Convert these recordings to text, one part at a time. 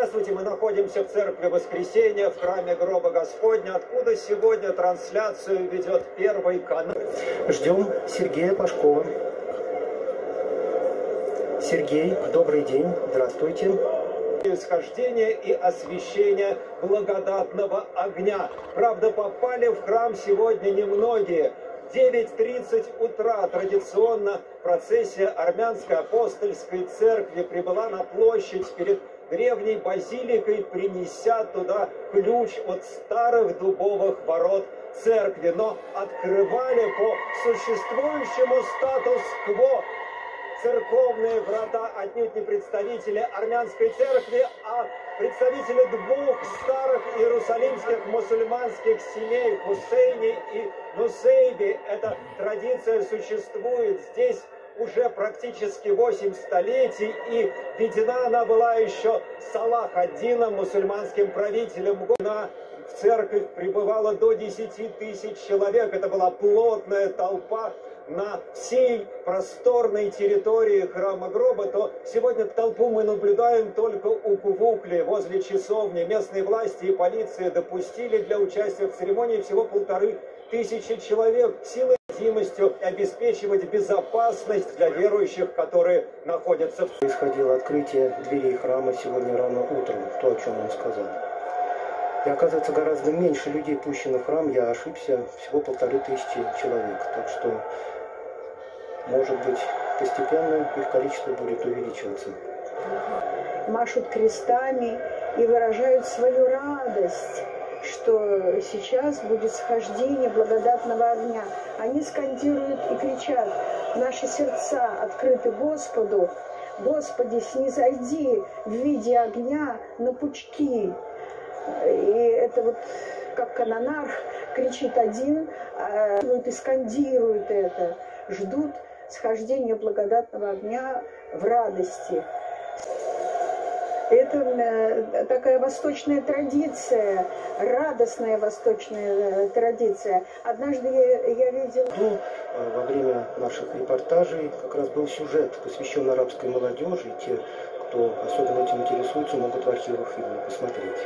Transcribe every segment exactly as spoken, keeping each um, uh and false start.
Здравствуйте, мы находимся в Церкви Воскресения, в храме Гроба Господня, откуда сегодня трансляцию ведет Первый канал. Ждем Сергея Пашкова. Сергей, добрый день, здравствуйте. Исхождение и освящение благодатного огня. Правда, попали в храм сегодня немногие. В девять тридцать утра традиционно процессия Армянской апостольской церкви прибыла на площадь перед древней базиликой, принеся туда ключ от старых дубовых ворот церкви. Но открывали по существующему статус-кво церковные врата отнюдь не представители армянской церкви, а представители двух старых иерусалимских мусульманских семей Хусейни и Нусейби. Эта традиция существует здесь уже практически восемь столетий, и введена она была еще Салах ад-Дином, мусульманским правителем. В церковь прибывало до десяти тысяч человек. Это была плотная толпа на всей просторной территории храма Гроба. То сегодня толпу мы наблюдаем только у Кувукли, возле часовни. Местные власти и полиция допустили для участия в церемонии всего полторы тысячи человек. Силой и необходимостью обеспечивать безопасность для верующих, которые находятся в... Происходило открытие дверей храма сегодня рано утром, то, о чем он сказал. И оказывается, гораздо меньше людей пущено в храм, я ошибся, всего полторы тысячи человек. Так что, может быть, постепенно их количество будет увеличиваться. Машут крестами и выражают свою радость, что сейчас будет схождение благодатного огня. Они скандируют и кричат: наши сердца открыты Господу. Господи, снизойди в виде огня на пучки. И это вот как канонар кричит один, и скандируют это, ждут схождения благодатного огня в радости. Это такая восточная традиция, радостная восточная традиция. Однажды я, я видела... Ну, во время наших репортажей как раз был сюжет, посвященный арабской молодежи. И те, кто особенно этим интересуется, могут в архивах его посмотреть.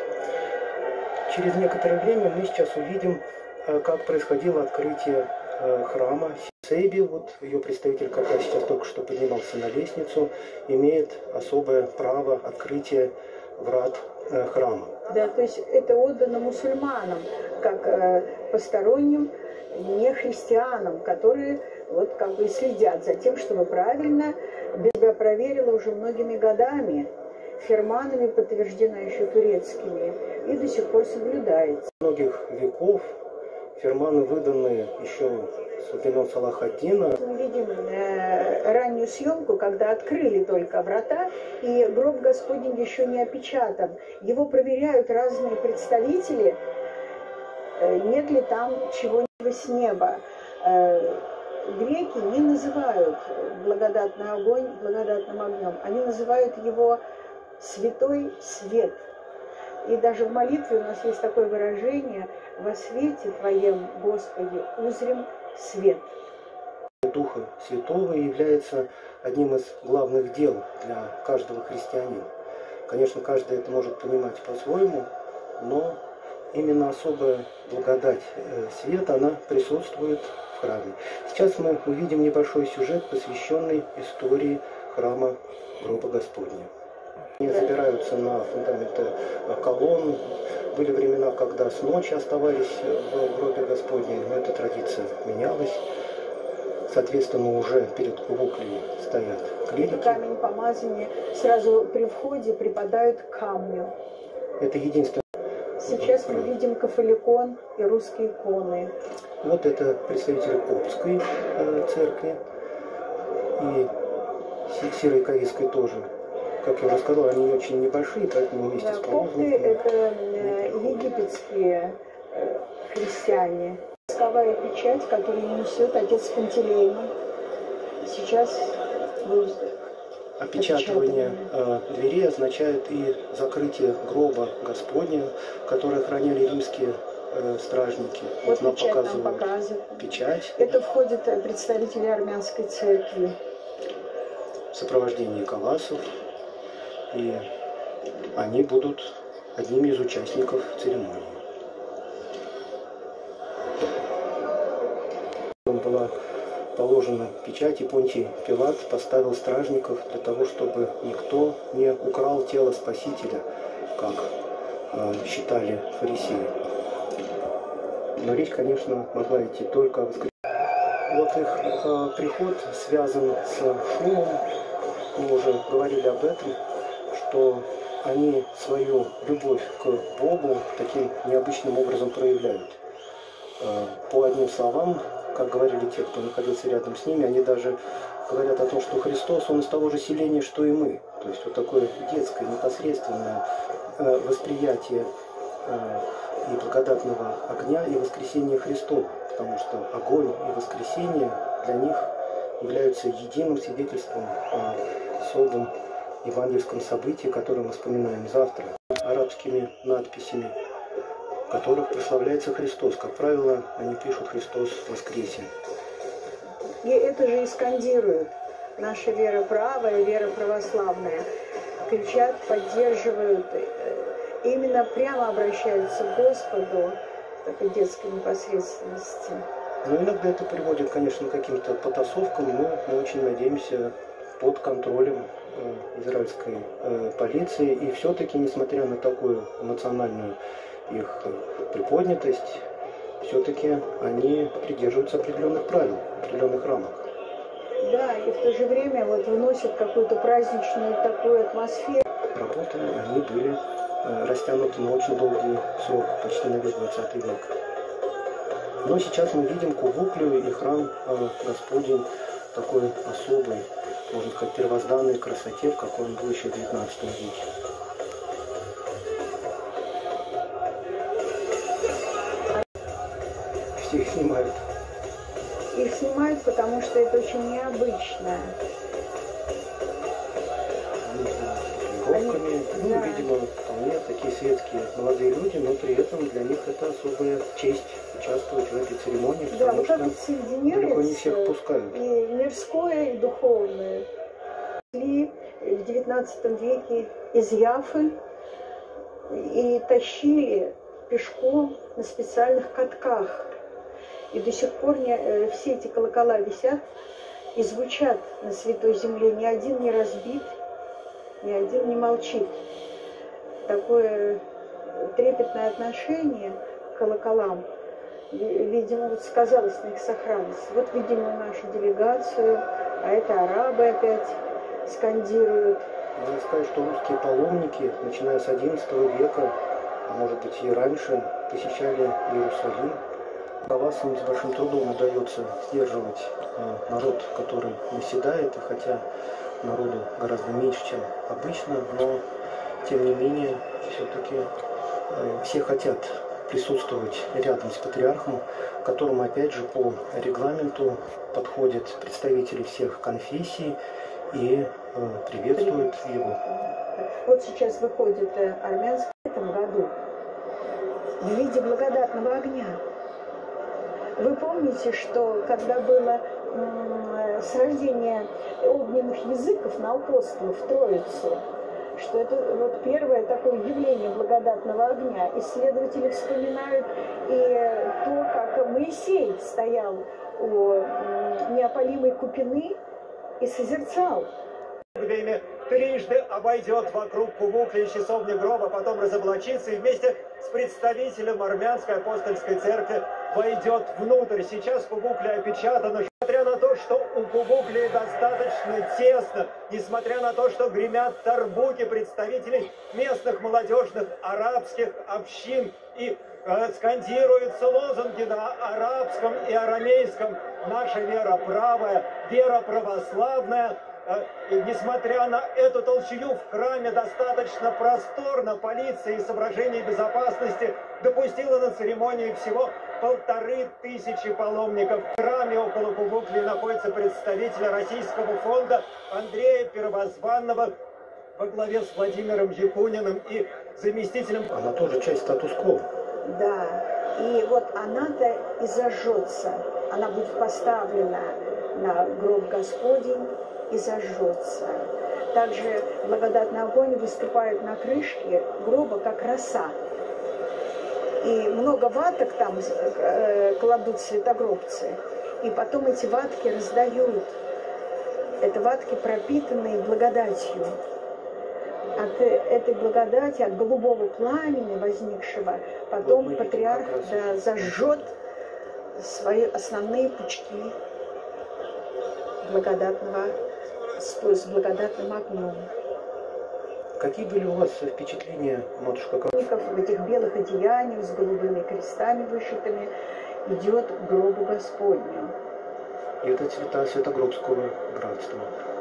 Через некоторое время мы сейчас увидим, как происходило открытие храма. Сейби, вот ее представитель, как раз сейчас только что поднимался на лестницу, имеет особое право открытия врат э, храма. Да, то есть это отдано мусульманам, как э, посторонним не христианам, которые вот как бы следят за тем, чтобы правильно, я проверила уже многими годами, ферманами подтверждено еще турецкими, и до сих пор соблюдается. Многих веков ферманы, выданные еще с времен Салаха ад-Дина. Мы видим э, раннюю съемку, когда открыли только врата, и гроб Господень еще не опечатан. Его проверяют разные представители, э, нет ли там чего-нибудь с неба. Э, греки не называют благодатный огонь благодатным огнем, они называют его святой свет. И даже в молитве у нас есть такое выражение: «Во свете Твоем, Господи, узрим свет». Духа Святого является одним из главных дел для каждого христианина. Конечно, каждый это может понимать по-своему, но именно особая благодать света, она присутствует в храме. Сейчас мы увидим небольшой сюжет, посвященный истории храма Гроба Господня. Они забираются на фундаменты колонн. Были времена, когда с ночи оставались в гробе Господнем, но эта традиция менялась. Соответственно, уже перед Кувуклей стоят клирики. Камень помазания сразу при входе припадают к камню. Это единственное. Сейчас мы видим кафоликон и русские иконы. Вот это представители Коптской э, церкви и Сиро-Каирской тоже. Как я уже сказал, они очень небольшие, поэтому вместе да, с копты – это э, египетские э, христиане. Восковая печать, которую несет отец Пантелеймон. Сейчас будет опечатывание э, дверей означает и закрытие гроба Господня, которое хранили римские э, стражники. Вот нам печать показывают нам показывает. Печать. Это входят представители армянской церкви. В сопровождении каласов. И они будут одними из участников церемонии. Была положена печать, и Понтий Пилат поставил стражников для того, чтобы никто не украл тело Спасителя, как э, считали фарисеи. Но речь, конечно, могла идти только о воскресении. Вот их э, приход связан с шумом. Мы уже говорили об этом, что они свою любовь к Богу таким необычным образом проявляют. Э, по одним словам, как говорили те, кто находился рядом с ними, они даже говорят о том, что Христос, Он из того же селения, что и мы. То есть вот такое детское, непосредственное э, восприятие э, и благодатного огня, и воскресения Христова. Потому что огонь и воскресение для них являются единым свидетельством о особом евангельском событии, которое мы вспоминаем завтра, арабскими надписями, в которых прославляется Христос. Как правило, они пишут «Христос воскресе». И это же и скандируют. Наша вера правая, вера православная. Кричат, поддерживают, именно прямо обращаются к Господу в такой детской непосредственности. Но иногда это приводит, конечно, к каким-то потасовкам, но мы очень надеемся под контролем э, израильской э, полиции. И все-таки, несмотря на такую эмоциональную их приподнятость, все-таки они придерживаются определенных правил, определенных рамок. Да, и в то же время вот вносят какую-то праздничную такую атмосферу. Работы, они были э, растянуты на очень долгий срок, почти на весь двадцатый век. Но сейчас мы видим Кувуклию и храм э, Господень такой особой, можно сказать, первозданной красоте, в какой он был еще в девятнадцатом веке. Все их снимают. Их снимают, потому что это очень необычно. Они, ну, да. Видимо, вполне такие светские молодые люди, но при этом для них это особая честь участвовать в этой церемонии, да, потому вот что далеко не всех пускают. И мирское, и духовное. Шли в девятнадцатом веке из Яфы и тащили пешком на специальных катках. И до сих пор не, все эти колокола висят и звучат на Святой Земле. Ни один не разбит, ни один не молчит. Такое трепетное отношение к колоколам, видимо, вот сказалось на их сохранность. Вот, видимо, нашу делегацию, а это арабы опять скандируют. Надо сказать, что русские паломники, начиная с одиннадцатого века, а может быть и раньше, посещали Иерусалим. Кавасам с большим трудом удается сдерживать э, народ, который наседает, и хотя народу гораздо меньше, чем обычно, но тем не менее все-таки э, все хотят присутствовать рядом с патриархом, к которому опять же по регламенту подходят представители всех конфессий и э, приветствуют его. Вот сейчас выходит э, армянский в этом году в виде благодатного огня. Вы помните, что когда было м, срождение огненных языков на апостолов в Троицу, что это вот первое такое явление благодатного огня. Исследователи вспоминают и то, как Моисей стоял у м, неопалимой купины и созерцал. Время трижды обойдет вокруг Кувуклии часовни гроба, потом разоблачится и вместе с представителем армянской апостольской церкви войдет внутрь. Сейчас Кувуклия опечатана. Несмотря на то, что у Кувуклии достаточно тесно, несмотря на то, что гремят тарбуки представителей местных молодежных арабских общин и э, скандируются лозунги на арабском и арамейском, наша вера правая, вера православная. И, несмотря на эту толчью, в храме достаточно просторно. Полиция из соображений безопасности допустила на церемонию всего полторы тысячи паломников. В храме около Кувуклии находится представитель Российского фонда Андрея Первозванного во главе с Владимиром Якуниным и заместителем. Она тоже часть статус-кво. Да, и вот она-то и зажжется. Она будет поставлена на гроб Господень и зажжется. Также благодатный огонь выступает на крышке гроба, как роса. И много ваток там э, кладут святогробцы. И потом эти ватки раздают. Это ватки, пропитанные благодатью. От этой благодати, от голубого пламени возникшего, потом вот патриарх да, зажжет свои основные пучки благодатного, с, с благодатным огнем. Какие были у вас впечатления, матушка? В этих белых одеяниях с голубыми крестами вышитыми идет к гробу Господню. И это цвета Святогробского братства.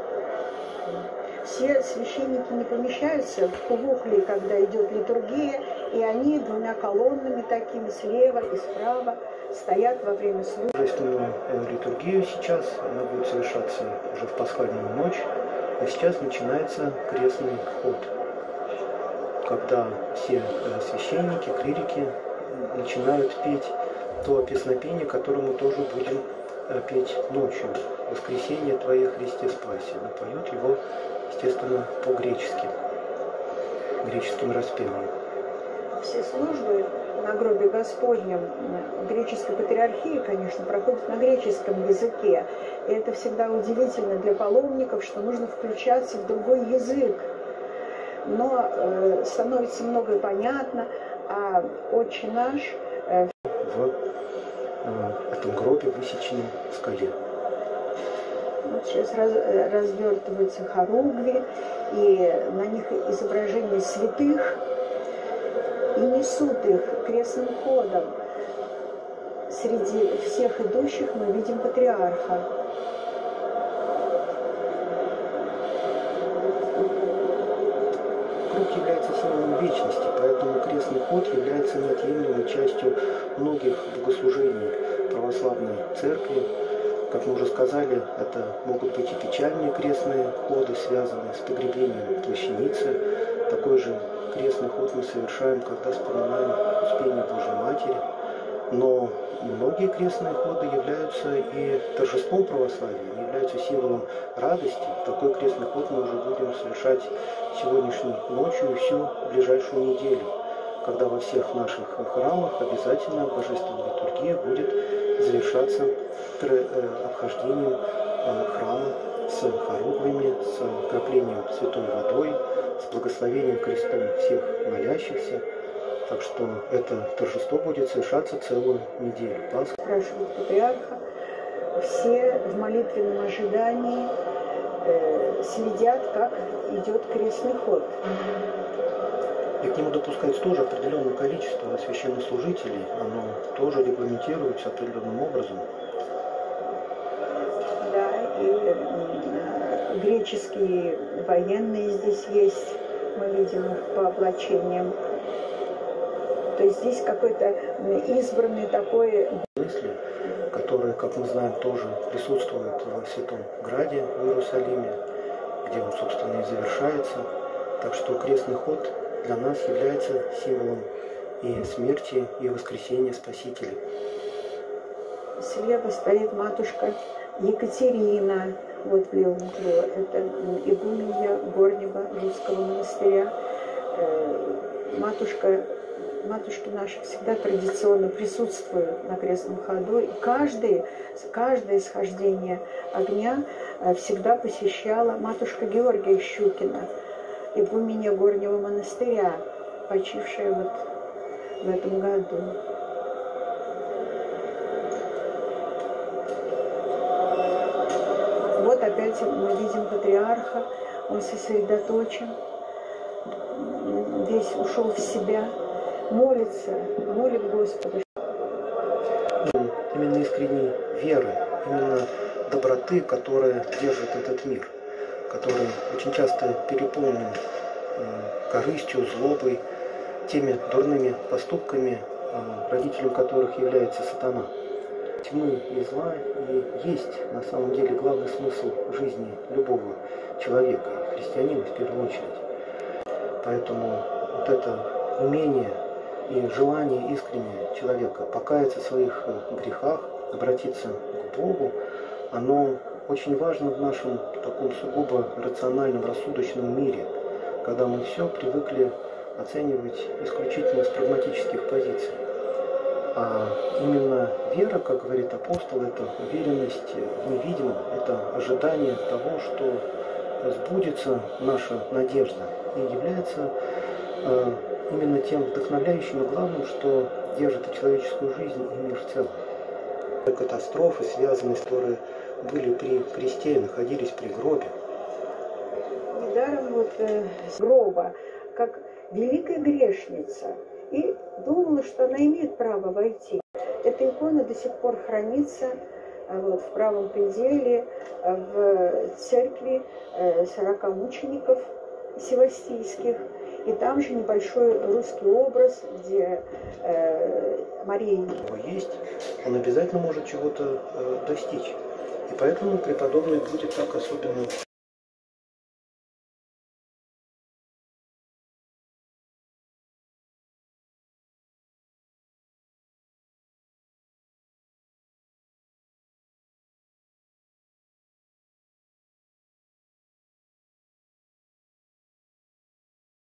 Все священники не помещаются в кувукле, когда идет литургия, и они двумя колоннами такими слева и справа стоят во время службы. Торжественную литургию сейчас, она будет совершаться уже в пасхальную ночь, а сейчас начинается крестный ход, когда все священники, клирики начинают петь то песнопение, которое мы тоже будем петь ночью. «Воскресение Твое, Христе, спаси». Но поют его, естественно, по-гречески, греческим распевом. Все службы на гробе Господнем греческой патриархии, конечно, проходят на греческом языке. И это всегда удивительно для паломников, что нужно включаться в другой язык. Но э, становится многое понятно, а «Отче наш» э, в э, этом гробе, высеченном в скале. Вот сейчас раз, развертываются хоругви, и на них изображения святых, и несут их крестным ходом. Среди всех идущих мы видим патриарха. Круг является символом вечности, поэтому крестный ход является неотъемлемой частью многих богослужений православной церкви. Как мы уже сказали, это могут быть и печальные крестные ходы, связанные с погребением плащаницы. Такой же крестный ход мы совершаем, когда вспоминаем Успение Божьей Матери. Но многие крестные ходы являются и торжеством православия, они являются символом радости. Такой крестный ход мы уже будем совершать сегодняшней ночью и всю ближайшую неделю, когда во всех наших храмах обязательно божественная литургия будет завершаться обхождением храма с хоругвями, с окроплением святой водой, с благословением крестом всех молящихся. Так что это торжество будет совершаться целую неделю. Пасха. Спрашивают патриарха, все в молитвенном ожидании э, следят, как идет крестный ход. И к нему допускается тоже определенное количество священнослужителей. Оно тоже регламентируется определенным образом. Да, и э, греческие военные здесь есть, мы видим их по облачениям. То есть здесь какой-то избранный такой... мысли, которые, как мы знаем, тоже присутствуют в Святом Граде в Иерусалиме, где он, собственно, и завершается. Так что крестный ход для нас является символом и смерти, и воскресения Спасителя. Слева стоит матушка Екатерина, вот в левом углу. Это игуменья Горнего русского монастыря. Матушка, матушки наши всегда традиционно присутствуют на крестном ходу. И каждое, каждое схождение огня всегда посещала матушка Георгия Щукина, игуменья Горнего монастыря, почившая вот в этом году. Вот опять мы видим патриарха, он сосредоточен, весь ушел в себя, молится, молит Господа. Именно искренней веры, именно доброты, которая держит этот мир, который очень часто переполнен корыстью, злобой, теми дурными поступками, родителем которых является сатана. Тьмы и зла и есть на самом деле главный смысл жизни любого человека, христианина в первую очередь. Поэтому вот это умение и желание искреннее человека покаяться в своих грехах, обратиться к Богу, оно очень важно в нашем таком сугубо рациональном, рассудочном мире, когда мы все привыкли оценивать исключительно с прагматических позиций. А именно вера, как говорит апостол, это уверенность в невидимом, это ожидание того, что сбудется наша надежда, и является э, именно тем вдохновляющим и главным, что держит и человеческую жизнь, и мир в целом. Катастрофы, связанные с которые были при кресте и находились при гробе. Недаром вот э, гроба, как великая грешница, и думала, что она имеет право войти. Эта икона до сих пор хранится вот, в правом пределе в церкви сорока мучеников севастийских. И там же небольшой русский образ, где э, Мария есть, он обязательно может чего-то э, достичь. И поэтому преподобный будет так особенно